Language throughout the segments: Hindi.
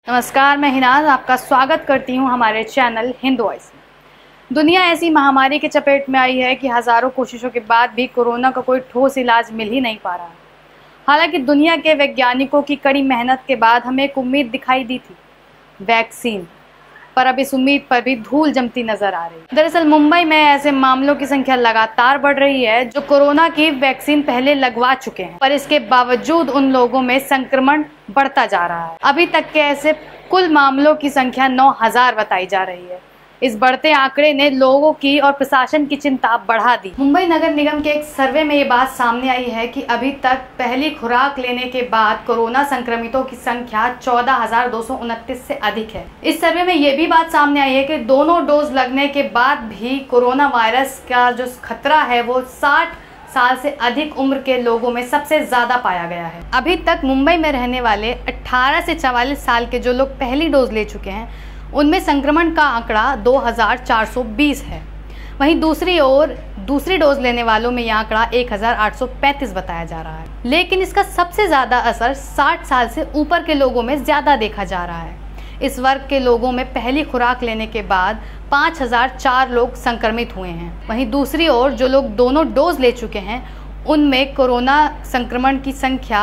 नमस्कार, मैं हिनाज आपका स्वागत करती हूं हमारे चैनल हिंद वॉइस में। दुनिया ऐसी महामारी के चपेट में आई है कि हज़ारों कोशिशों के बाद भी कोरोना का कोई ठोस इलाज मिल ही नहीं पा रहा है। हालांकि दुनिया के वैज्ञानिकों की कड़ी मेहनत के बाद हमें एक उम्मीद दिखाई दी थी, वैक्सीन, पर अब इस उम्मीद पर भी धूल जमती नजर आ रही है। दरअसल मुंबई में ऐसे मामलों की संख्या लगातार बढ़ रही है जो कोरोना की वैक्सीन पहले लगवा चुके हैं, पर इसके बावजूद उन लोगों में संक्रमण बढ़ता जा रहा है। अभी तक के ऐसे कुल मामलों की संख्या 9,000 बताई जा रही है। इस बढ़ते आंकड़े ने लोगों की और प्रशासन की चिंता बढ़ा दी। मुंबई नगर निगम के एक सर्वे में ये बात सामने आई है कि अभी तक पहली खुराक लेने के बाद कोरोना संक्रमितों की संख्या 14,229 से अधिक है। इस सर्वे में ये भी बात सामने आई है कि दोनों डोज लगने के बाद भी कोरोना वायरस का जो खतरा है वो 60 साल से अधिक उम्र के लोगों में सबसे ज्यादा पाया गया है। अभी तक मुंबई में रहने वाले 18 से 44 साल के जो लोग पहली डोज ले चुके हैं उनमें संक्रमण का आंकड़ा 2,420 है। वहीं दूसरी ओर दूसरी डोज लेने वालों में यह आंकड़ा 1,835 बताया जा रहा है। लेकिन इसका सबसे ज़्यादा असर 60 साल से ऊपर के लोगों में ज़्यादा देखा जा रहा है। इस वर्ग के लोगों में पहली खुराक लेने के बाद 5,004 लोग संक्रमित हुए हैं। वहीं दूसरी ओर जो लोग दोनों डोज ले चुके हैं उनमें कोरोना संक्रमण की संख्या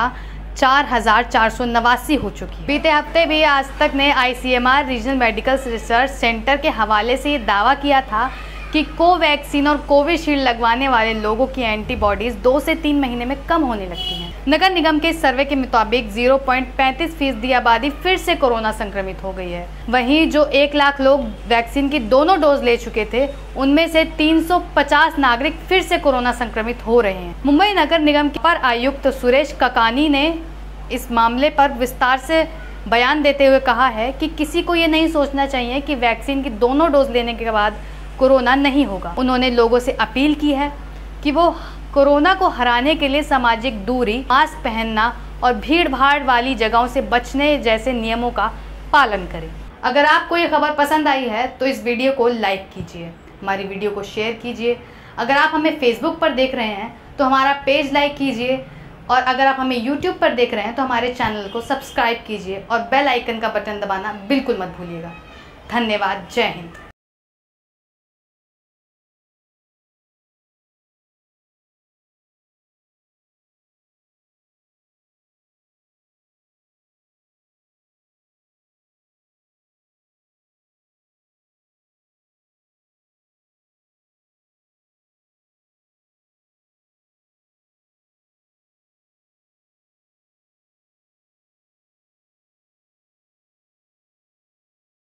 4,489 हो चुकी है। बीते हफ्ते भी आज तक ने ICMR regional medical research centre के हवाले से ये दावा किया था कि कोवैक्सीन और कोविशील्ड लगवाने वाले लोगों की एंटीबॉडीज 2 से 3 महीने में कम होने लगती हैं। नगर निगम के इस सर्वे के मुताबिक 0.35% आबादी फिर से कोरोना संक्रमित हो गई है। वहीं जो 1 लाख लोग वैक्सीन की दोनों डोज ले चुके थे उनमें से 350 नागरिक फिर से कोरोना संक्रमित हो रहे हैं। मुंबई नगर निगम के अपर आयुक्त सुरेश ककानी ने इस मामले पर विस्तार से बयान देते हुए कहा है कि किसी को ये नहीं सोचना चाहिए कि वैक्सीन की दोनों डोज लेने के बाद कोरोना नहीं होगा। उन्होंने लोगों से अपील की है कि वो कोरोना को हराने के लिए सामाजिक दूरी, मास्क पहनना और भीड़ भाड़ वाली जगहों से बचने जैसे नियमों का पालन करें। अगर आपको ये खबर पसंद आई है तो इस वीडियो को लाइक कीजिए, हमारी वीडियो को शेयर कीजिए। अगर आप हमें फेसबुक पर देख रहे हैं तो हमारा पेज लाइक कीजिए, और अगर आप हमें यूट्यूब पर देख रहे हैं तो हमारे चैनल को सब्सक्राइब कीजिए और बेल आइकन का बटन दबाना बिल्कुल मत भूलिएगा। धन्यवाद। जय हिंद।